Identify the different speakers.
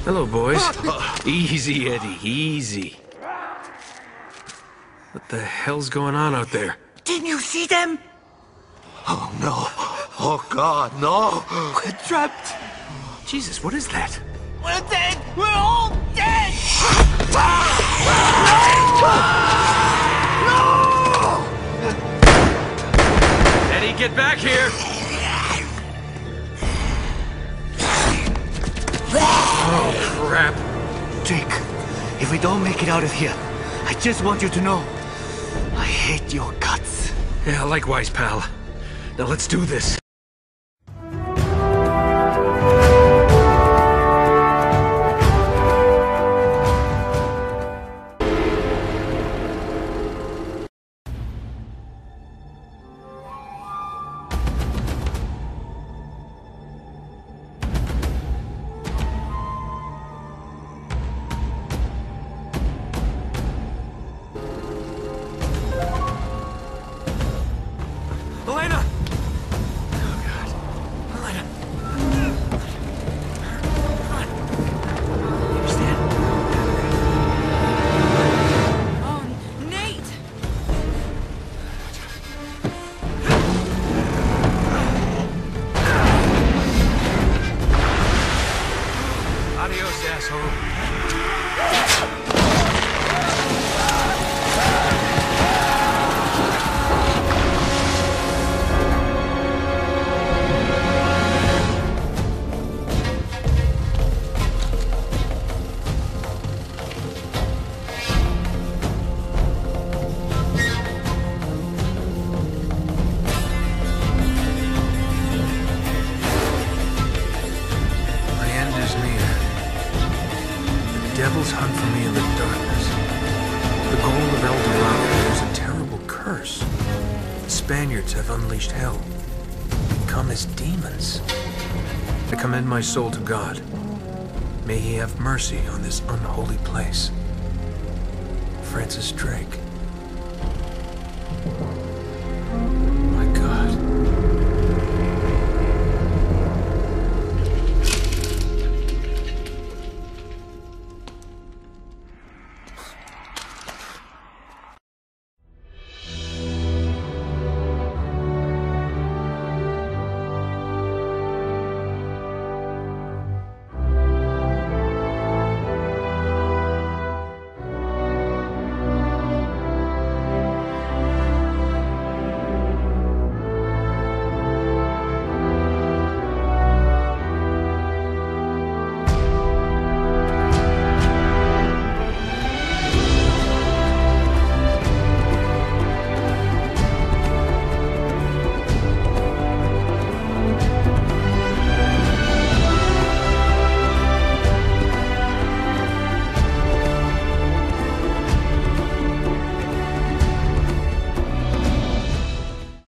Speaker 1: Hello, boys. Easy, Eddie, easy. What the hell's going on out there?
Speaker 2: Didn't you see them?
Speaker 3: Oh, no. Oh, God, no.
Speaker 2: We're trapped.
Speaker 1: Jesus, what is that?
Speaker 2: We're dead. We're all dead.
Speaker 1: No! Eddie, get back here! Oh, crap.
Speaker 2: Jake, if we don't make it out of here, I just want you to know, I hate your guts.
Speaker 1: Yeah, likewise, pal. Now let's do this. Elena! Oh, God. Elena. Come on. You understand?
Speaker 4: Oh, Nate!
Speaker 1: Adios, asshole. The devils hunt for me in the darkness. The goal of El Dorado is a terrible curse. The Spaniards have unleashed hell. They come as demons. I commend my soul to God. May he have mercy on this unholy place. Francis Drake.